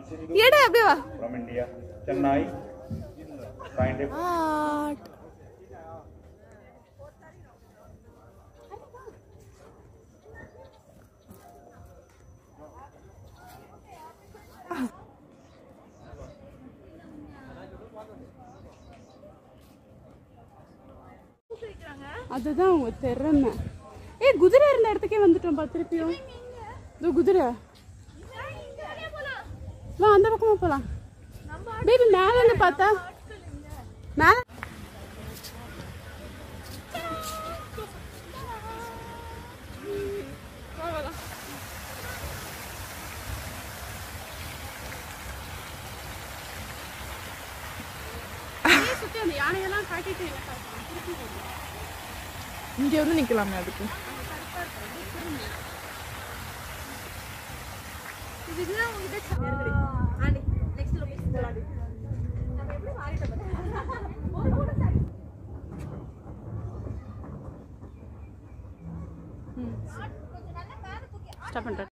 எடு அப்படியே வா. From India, Chennai. Find it. அதுதான் உங்க திறமை. குதிரை இருந்த இடத்துக்கே வந்துட்டோம் பா திருப்பியும். இதோ குதிரை. வா அந்த பக்கமா போலாம். பேபி மேல இருந்து பார்த்தா மேல சுத்தி அந்த யானையெல்லாம் காட்டிட்டு இங்க வந்து நிக்கலாமே அதுக்கு. இதுதான் உங்ககிட்ட ஆண்டி நெக்ஸ்ட் லொகேஷன் போலாம். நம்ம எப்படி மாறிட்ட பாத்தா ஸ்டாப் பண்ணிட்டேன்.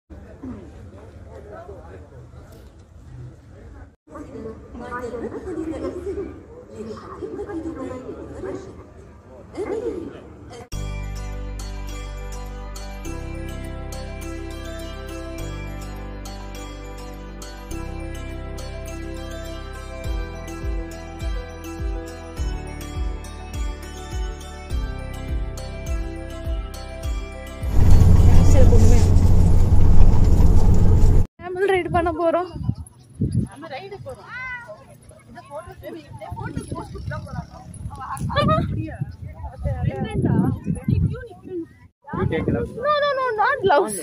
ரைடு பண்ண போறோம். நம்ம ரைடு போறோம். இந்த போட்டோ போஸ்ட் தான் போறோம். அப்படியே ரெண்டா கியூ நிக்கிறேன். You take gloves. No, not gloves.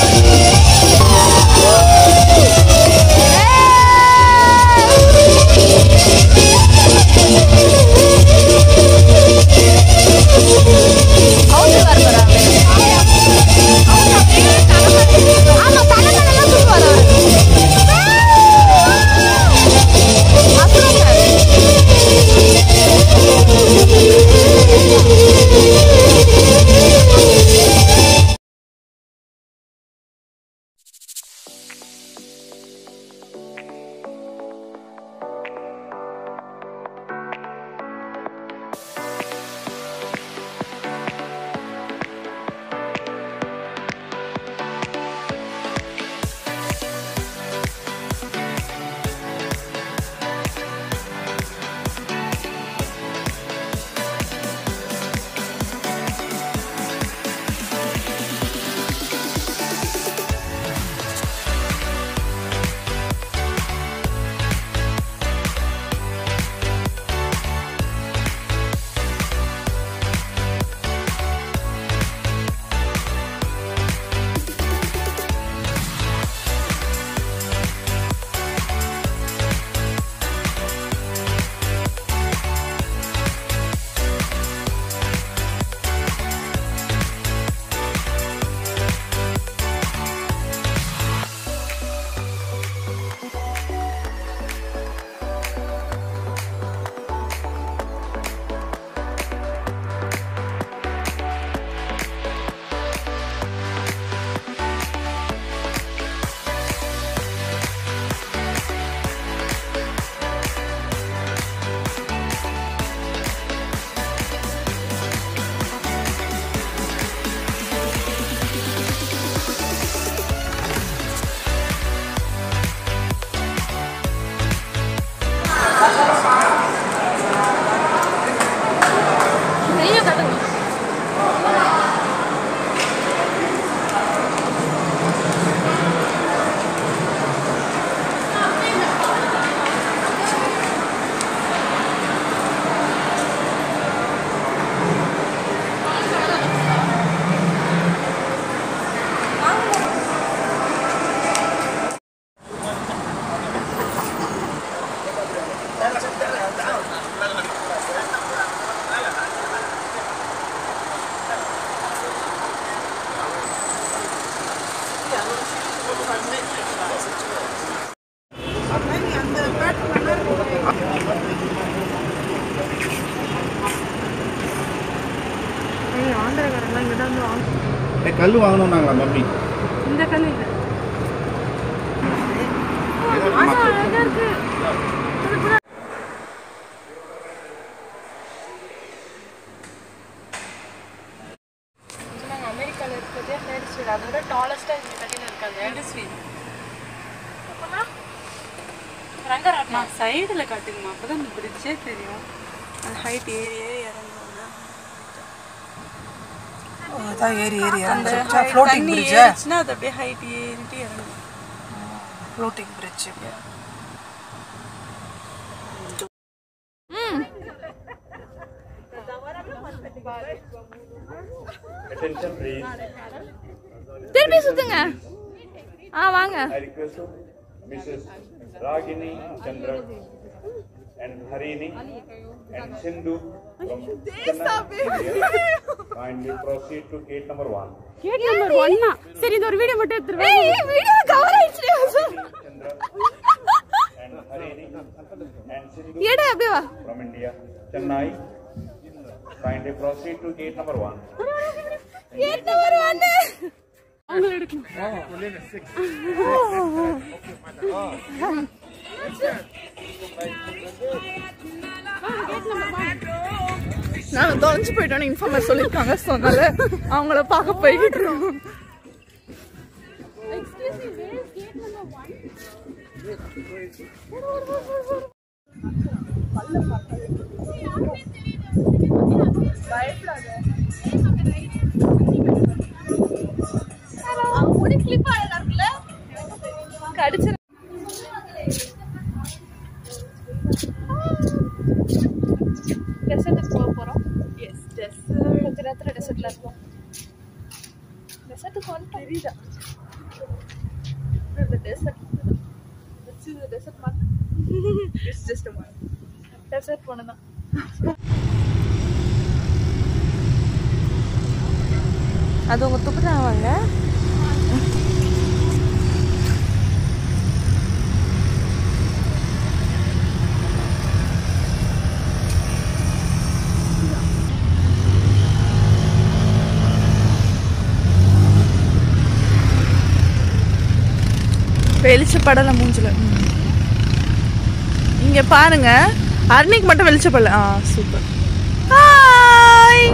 கல் வாங்கணும்னாங்களா மம்மி? இந்த கல் இல்ல. இருக்கு. அமெரிக்கால இருக்கிறதே ஹேர் ஸ்வீட். அதோட டாலஸ்டா இந்த கட்டில இருக்காங்க ஹேர் ஸ்வீட். அப்பனா ரங்கராட்னா சைடுல காட்டுங்கம்மா. அப்பதான் இந்த பிரிட்ஜே தெரியும். அந்த ஹைட் ஏறியே இறங்குவாங்க. அதான் ஏறி அந்த ஃப்ளோட்டிங் பிரிட்ஜ் ஏறிச்சுனா அது அப்படியே ஹைட் ஏறிட்டு இறங்கும். Floating bridge. Attention please. திருப்பி சுத்துங்க. வாங்க. I request to Mrs. Sarojinichandra and Harini and Sindhu from India. Kindly proceed to gate number 1. Gate number 1. சரி இந்த ஒரு வீடியோ மட்டும் எடுத்துறேன். ஏய் வீடியோ கவர் ஆயிடுச்சு. Chandra and Harini and Sindhu எடு அப்படியே வா. from India, Chennai. Kindly proceed to gate number 1. Gate number 1. அவங்க எடுக்கணும். நான் தொலைஞ்சு போயிட்டோன்னு இன்ஃபார்மர் சொல்லியிருக்காங்க. சொன்னால அவங்கள பார்க்க போய்கிட்டு இருக்கோம். Excuse me, where is gate number 1. டெசர்ட்டுக்கு போக போகிறோம். Yes desert. கொஞ்ச நேரத்தில் டெசர்ட்டில் இருப்போம். டெசர்ட்டுக்கு வந்து தெரியுதா இந்த டெசர்ட் டெசர்ட் மாதிரி இட்ஸ் ஜஸ்ட் ஒன் டெசர்ட் ஒன்று தான். அது உங்கள் துப்புதாவாங்க. வெளிச்சப்படல மூஞ்சில. இங்க பாருங்க, அர்னிக்கு மட்டும் வெளிச்சப்படல. சூப்பர். ஹாய்.